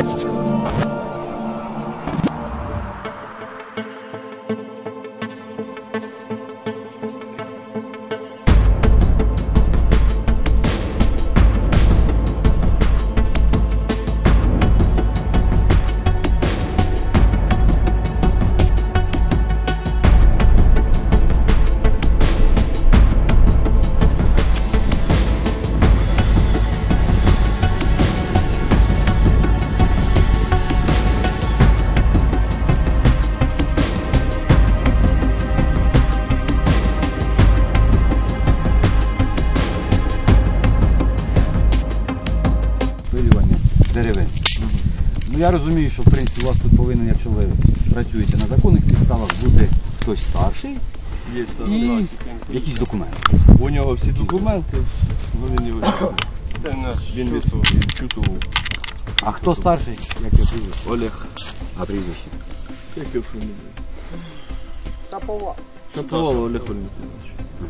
Я розумію, що в принципі у вас тут повинен, якщо ви працюєте на законних підставах, бути хтось старший і якісь документи. У нього всі документи, він його це він від Чутову. А хто старший? Як його прізвище? Олег. А прізвище? Як його фамілія? Шаповал. Шаповал Олег Валентинович.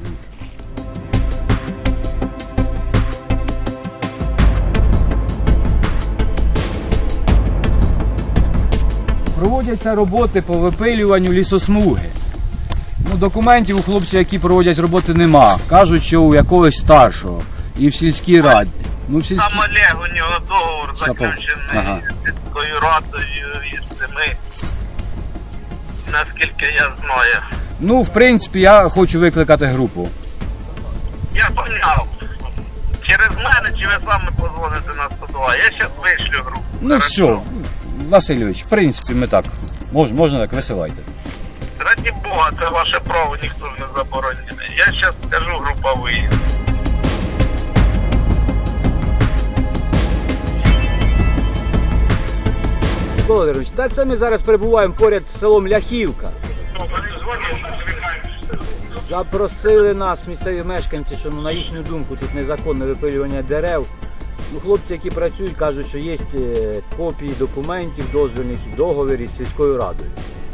Проводяться роботи по випилюванню лісосмуги. Документів у хлопців, які проводять роботи, нема. Кажуть, що у якогось старшого. І в сільській раді. Там Олег, у нього договор заключений з сільською радою і з цими, наскільки я знаю. В принципі, я хочу викликати групу. Я поняв. Через мене чи ви саме позвоните на 102? Я зараз вишлю групу. Все, Васильович, в принципі, ми так. Можна так, висилайте. Раді Бога, це ваше право, ніхто ж не забороняє. Я зараз скажу, група виїзд. Володимирович, так це ми зараз перебуваємо поряд з селом Ляхівка. Запросили нас місцеві мешканці, що на їхню думку тут незаконне випилювання дерев. Хлопці, які працюють, кажуть, що є копії документів, дозвільних і договорів з сільською радою.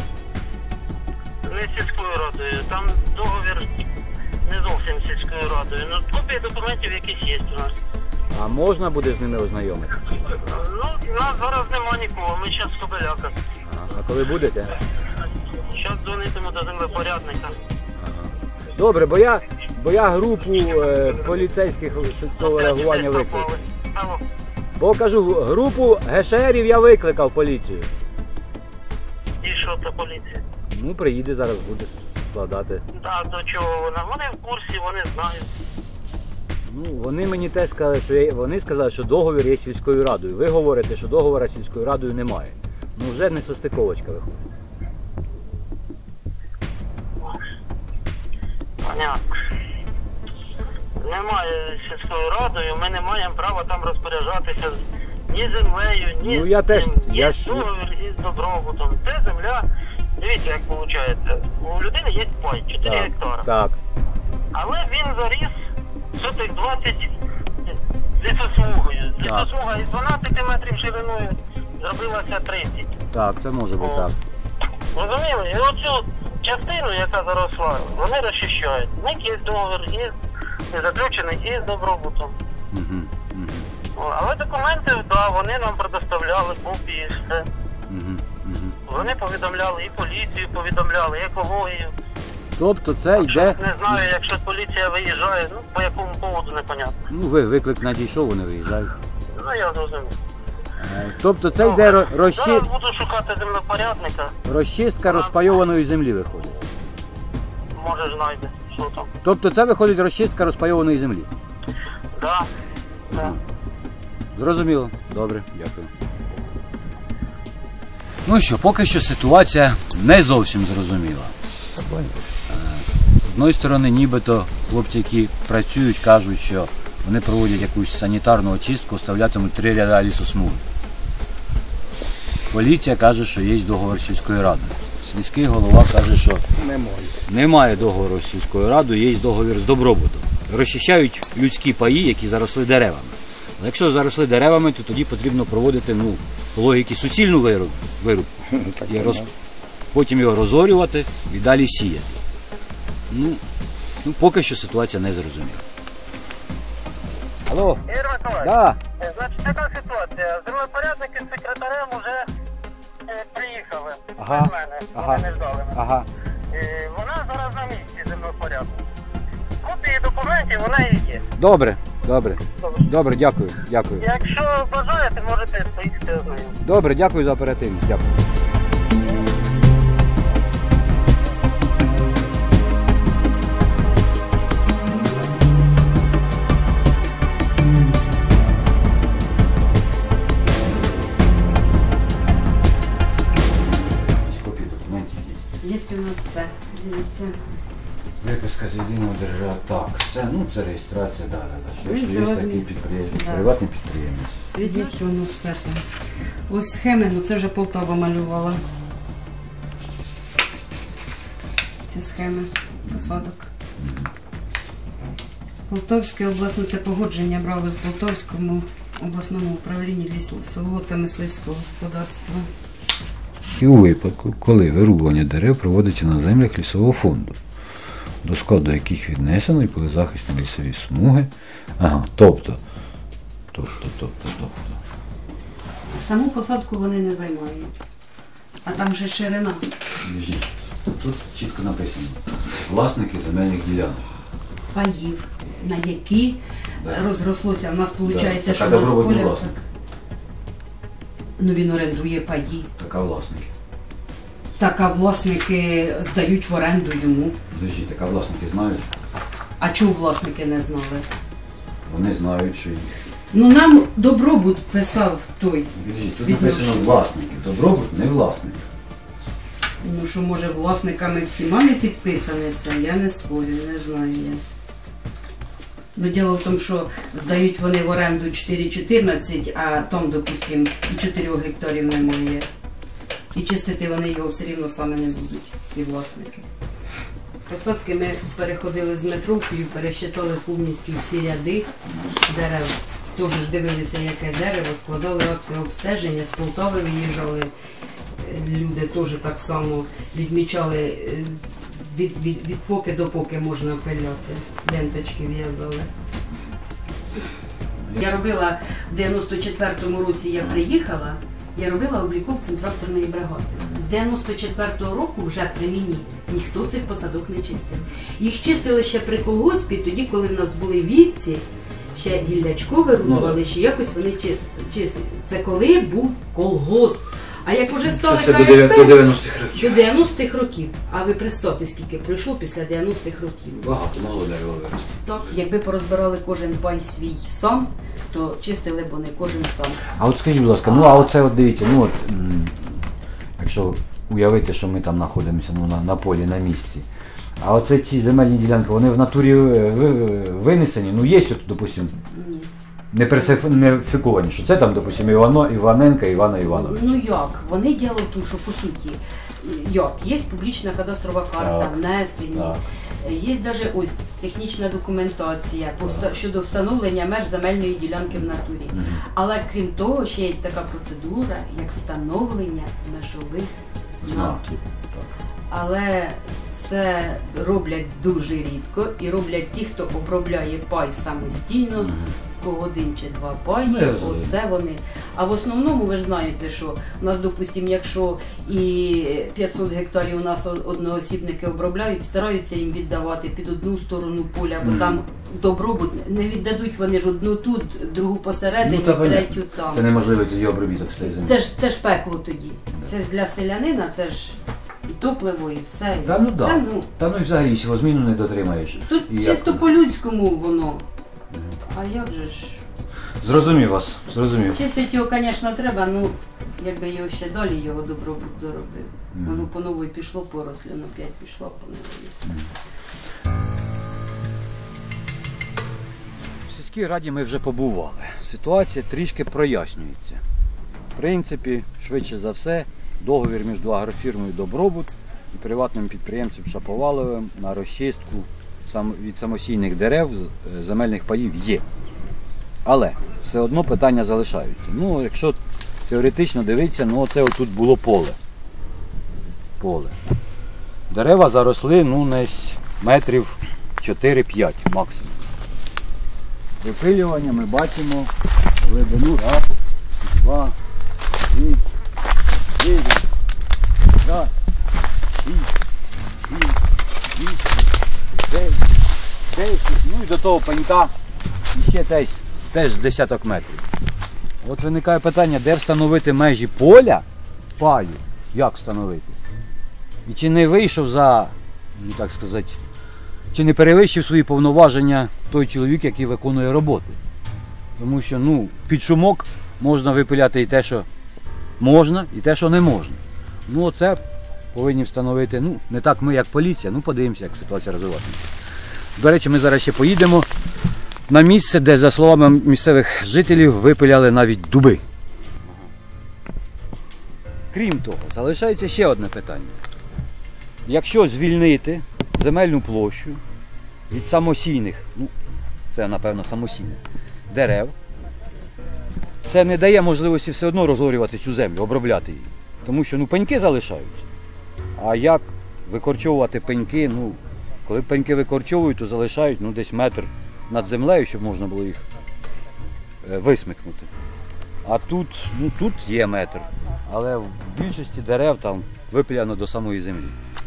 Не сільською радою, там договір не зовсім з сільською радою. Копії документів якісь є у нас. А можна буде з ними ознайомитися? У нас зараз нема нікого, ми зараз в Кобиляка. А коли будете? Зараз дзвонитиму до землепорядника. Добре, бо я групу поліцейських швидкого реагування викликав. Бо кажу, групу ГШРів я викликав поліцію. І що це поліція? Приїде зараз, буде складати. Так, до чого вона? Вони в курсі, вони знають. Вони мені теж сказали, що договір є сільською радою. Ви говорите, що договору з сільською радою немає. Вже не состиковочка виходить. Понятно. Немає сільською радою, ми не маємо права там розпоряджатися ні землею, ні є договір із добробутом. Це земля, дивіться, як виходить, у людини є пай, 4 гектара. Так. Але він заріс сотих 20 лісосмугою. Лісосмуга із 12 метрів шириною зробилася 30. Так, це може бути так. Розуміли? І оцю частину, яка заросла, вони розчищають. В них є договір і заключений із добробутом. Але документи, вони нам предоставляли копії, все. Вони повідомляли і поліцію, повідомляли, і екологію. Тобто це йде... Не знаю, якщо поліція виїжджає, по якому поводу, непонятно. Виклик надійшов, вони виїжджають. Я зрозумів. Тобто це йде Зараз буду шукати землепорядника. Розчистка розпайованої землі виходить. Може знайде, що там. Тобто це виходить розчистка розпайованої землі? Так. Зрозуміло. Добре, дякую. Що, поки що ситуація не зовсім зрозуміла. З одної сторони, нібито хлопці, які працюють, кажуть, що вони проводять якусь санітарну очистку, оставлятимуть 3 ряда лісосмуги. Поліція каже, що є договор з сільською радою. Сільський голова каже, що немає договору з сільською радою, є договір з добробутом. Розчищають людські паї, які заросли деревами. Але якщо заросли деревами, то тоді потрібно проводити, по логіці, суцільну вирубку. Потім його розорювати і далі сіяти. Поки що ситуація не зрозуміла. Алло? Ігор Миколаївич, Да. значить, така ситуація. Землепорядники з секретарем вже приїхали Ага, без мене, ага, вони не ждали мене. Ага. Вона зараз на місці землепорядку. Копії документів вона і є. Добре, добре. Добре, дякую, дякую. Якщо бажаєте, можете поїхати. Добре, дякую за оперативність, дякую. Копії документів є. Є у нас все. Дивіться. Виписка з єдиного держава. Так, це реєстрація, Він Якщо є приватний. такий підприємець, Да. приватний підприємець. Є воно все там. Ось схеми, ну це вже Полтава малювала. Ці схеми посадок. Полтавське обласне, це погодження брали в Полтавському обласному управлінні лісового та мисливського господарства. І у випадку, коли вирубування дерев проводиться на землях лісового фонду, до складу яких віднесено і полезахисні лісові смуги. Ага, тобто. Саму посадку вони не займають. А там же ширина. Тут чітко написано. Власники земельних ділянок. Паїв, на які розрослося. У нас виходить, Да. що Така у нас добробутний поля. власник. Ну він орендує паї. Така власники. Так, а власники здають в оренду йому. Подожди, така власники знають? А чого власники не знали? Вони знають, що їх. Ну нам добробут писав той. Подожди, тут Відносно. написано власники. Добробут не власник. Ну що, може, власниками всіма не підписане це, я не спорю, не знаю я. Ну, діло в тому, що здають вони в оренду 4,14, а там, допустим, і 4 гектарів немає. І чистити вони його все рівно саме не будуть, ці власники. Посадки ми переходили з метровкою, пересчитали повністю всі ряди дерев. Теж ж дивилися, яке дерево, складали акти обстеження, з Полтави виїжджали. Люди теж так само відмічали від поки до поки можна пиляти, ленточки в'язали. Я робила в 94-му році, я приїхала, я робила обліковцем тракторної бригади. З 94-го року вже при мені ніхто цих посадок не чистив. Їх чистили ще при колгоспі, тоді, коли в нас були вівці, ще гіллячко вирубували, ще якось вони чистили. Це коли був колгосп. А як уже стали Це КСП, до 90-х років. до 90-х років. А ви представте, скільки пройшло після 90-х років. Багато мало дерева виросло. Так, якби порозбирали кожен пай свій сам, то чистили б вони кожен сам. А от скажіть, будь ласка, ну а оце от дивіться, ну от, якщо уявити, що ми там знаходимося на полі, на місці, а оце ці земельні ділянки, вони в натурі винесені, ну є тут, допустим, Ні. не персифіковані, що це там, допустим, Іваненка, Івана Івановича. Ну як? Вони діло в тому, що по суті, як? Є публічна кадастрова карта, Так. внесені, Так. є навіть ось технічна документація щодо встановлення меж земельної ділянки в натурі. Але крім того, ще є така процедура, як встановлення межових знаків. Але це роблять дуже рідко і роблять ті, хто обробляє пай самостійно, по один чи два паї, Ну, я розумію. оце вони. А в основному ви ж знаєте, що у нас, допустимо, якщо і 500 гектарів у нас одноосібники обробляють, стараються їм віддавати під одну сторону поля, бо там добробут, не віддадуть вони ж одну тут, другу посередині, Ну, та понятно. третю там. Це неможливо тоді обробіток з цієї землі. Це ж пекло тоді. Це ж для селянина, це ж і топливо, і все. Та ну да. Та ну. Та ну і взагалі сівозміну не дотримаєш. Тут І чисто як? по-людському воно. А як же ж? Зрозумів вас, зрозумів. Чистити його, звісно, треба, ну, якби його ще далі його добробут доробив. Воно по новій пішло порослю, ну 5 пішло по новій і все. В сільській раді ми вже побували. Ситуація трішки прояснюється. В принципі, швидше за все, договір між агрофірмою «Добробут» і приватним підприємцем Шаповаловим на розчистку від самосійних дерев земельних паїв є. Але все одно питання залишаються. Ну, якщо теоретично дивитися, ну оце отут було поле. Дерева заросли, ну, десь метрів 4-5 максимум. Випилювання ми бачимо глибину. Раз, два, три, чотири, п'ять, шість, сім, вісім, 10, ну і до того пенька ще теж з десяток метрів. От виникає питання, де встановити межі поля, паю, як встановити? І чи не вийшов за, ну так сказати, чи не перевищив свої повноваження той чоловік, який виконує роботи. Тому що, ну, під шумок можна випиляти і те, що можна, і те, що не можна. Ну, оце повинні встановити, ну, не так ми, як поліція, ну, подивимося, як ситуація розвиватиметься. До речі, ми зараз ще поїдемо на місце, де, за словами місцевих жителів, випиляли навіть дуби. Крім того, залишається ще одне питання. Якщо звільнити земельну площу від самосійних, ну, це, напевно, самосійних дерев, це не дає можливості все одно розорювати цю землю, обробляти її. Тому що, ну, пеньки залишаються. А як викорчовувати пеньки, ну, коли пеньки викорчовують, то залишають, ну, десь метр над землею, щоб можна було їх висмикнути. А тут, ну, тут є метр, але в більшості дерев там випиляно до самої землі.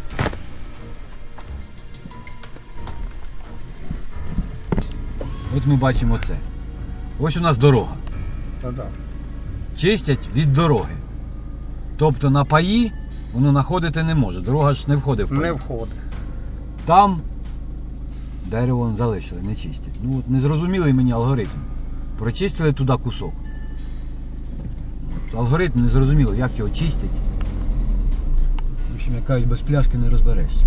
От ми бачимо це. Ось у нас дорога. Чистять від дороги. Тобто на паї воно находити не може. Дорога ж не входить в паї. Не входить. Там дерево залишили, не чистять. Ну от незрозумілий мені алгоритм. Прочистили туди кусок. От, алгоритм незрозуміло, як його чистять. В общем, як кажуть, без пляшки не розберешся.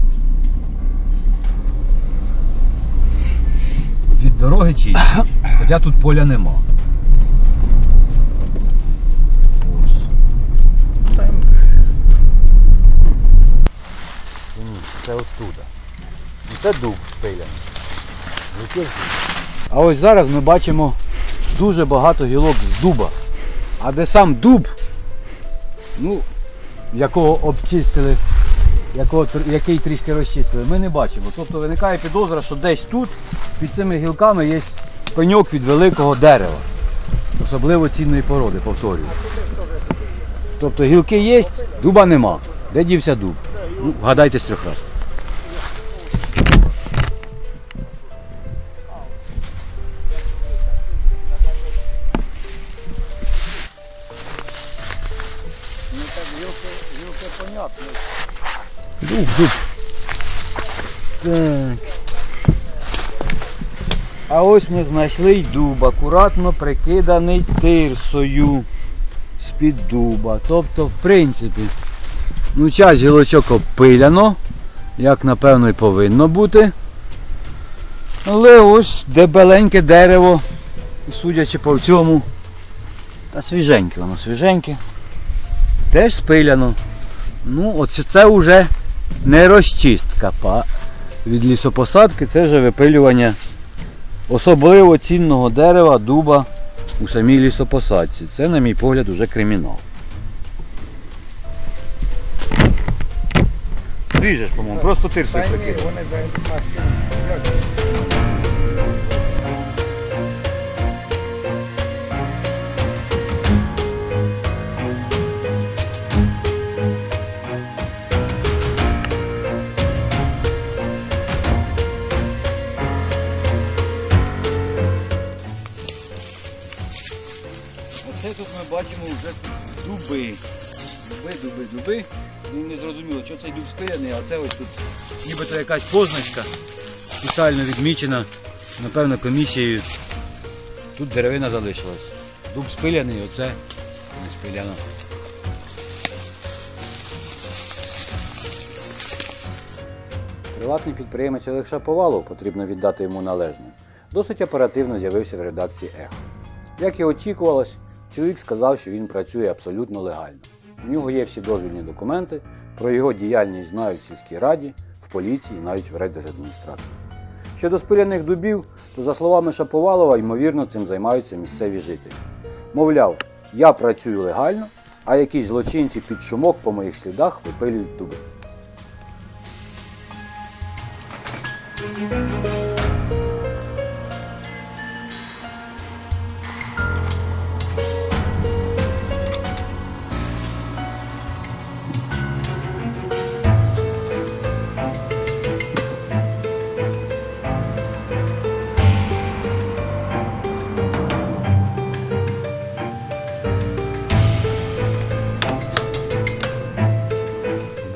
Від дороги чистять, хоча тут поля нема. Ось. Це оттуда. Це дуб спиляний. А ось зараз ми бачимо дуже багато гілок з дуба. А де сам дуб, ну, якого обчистили, який трішки розчистили, ми не бачимо. Тобто виникає підозра, що десь тут, під цими гілками, є пеньок від великого дерева. Особливо цінної породи, повторюю. Тобто гілки є, дуба нема. Де дівся дуб? Ну, вгадайте з 3 разів. Дуб. Так. А ось ми знайшли й дуб, акуратно прикиданий тирсою з-під дуба. Тобто, в принципі, ну, часть гілочок обпиляно, як напевно і повинно бути. Але ось дебеленьке дерево, судячи по цьому, та свіженьке воно, свіженьке, теж спиляно. Ну, оце це вже не розчистка від лісопосадки, це вже випилювання особливо цінного дерева, дуба у самій лісопосадці. Це, на мій погляд, уже кримінал. Ріжеш, по-моєму, просто тирсою прикидав. Оце тут ми бачимо вже дуби. Дуби. Ну, не зрозуміло, що цей дуб спиляний, а це ось тут нібито якась позначка спеціально відмічена, напевно, комісією. Тут деревина залишилась. Дуб спиляний, оце не спиляно. Приватний підприємець Олег Шаповалов, потрібно віддати йому належне, досить оперативно з'явився в редакції «Ехо». Як і очікувалось, чоловік сказав, що він працює абсолютно легально. У нього є всі дозвільні документи, про його діяльність знають в сільській раді, в поліції і навіть в райдержадміністрації. Щодо спиляних дубів, то за словами Шаповалова, ймовірно, цим займаються місцеві жителі. Мовляв, я працюю легально, а якісь злочинці під шумок по моїх слідах випилюють дуби.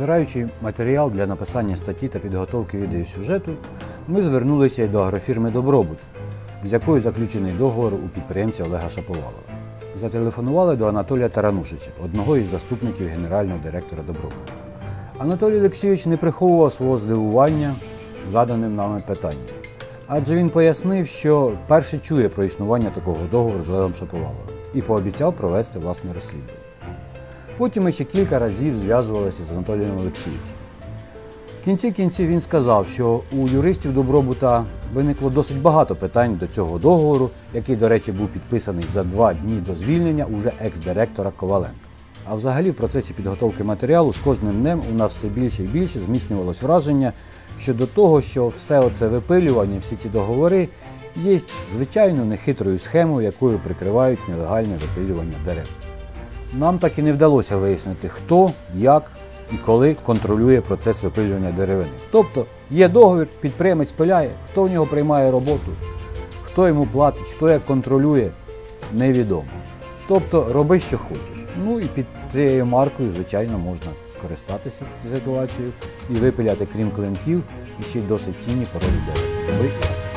Збираючи матеріал для написання статті та підготовки відеосюжету, ми звернулися й до агрофірми «Добробут», з якою заключений договор у підприємця Олега Шаповалова. Зателефонували до Анатолія Таранушича, одного із заступників генерального директора «Добробуту». Анатолій Олексійович не приховував свого здивування заданим нами питанням. Адже він пояснив, що вперше чує про існування такого договору з Олегом Шаповаловим і пообіцяв провести власне розслідування. Потім ми ще кілька разів зв'язувалися з Анатолієм Олексійовичем. В кінці кінців він сказав, що у юристів Добробута виникло досить багато питань до цього договору, який, до речі, був підписаний за 2 дні до звільнення уже екс-директора Коваленка. А взагалі в процесі підготовки матеріалу з кожним днем у нас все більше і більше зміцнювалось враження щодо того, що все оце випилювання, всі ці договори є звичайно нехитрою схемою, якою прикривають нелегальне випилювання дерев. Нам так і не вдалося вияснити, хто, як і коли контролює процес випилювання деревини. Тобто є договір, підприємець пиляє, хто в нього приймає роботу, хто йому платить, хто як контролює, невідомо. Тобто роби, що хочеш. Ну і під цією маркою, звичайно, можна скористатися ситуацією і випиляти, крім клинків, і ще й досить цінні породи дерев.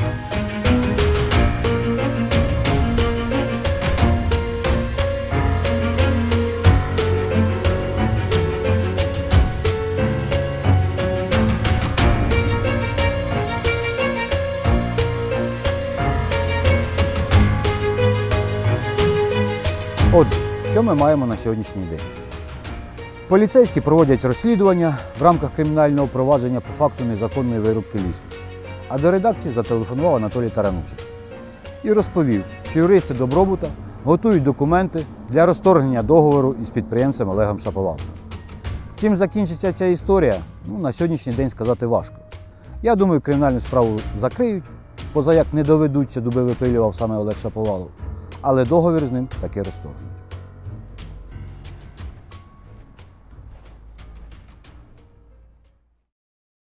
Отже, що ми маємо на сьогоднішній день? Поліцейські проводять розслідування в рамках кримінального провадження по факту незаконної вирубки лісу. А до редакції зателефонував Анатолій Таранушич і розповів, що юристи Добробута готують документи для розторгнення договору із підприємцем Олегом Шаповаловим. Чим закінчиться ця історія, на сьогоднішній день сказати важко. Я думаю, кримінальну справу закриють, позаяк не доведуть, що дуби випилював саме Олег Шаповалов, але договір з ним таки розторгнуть.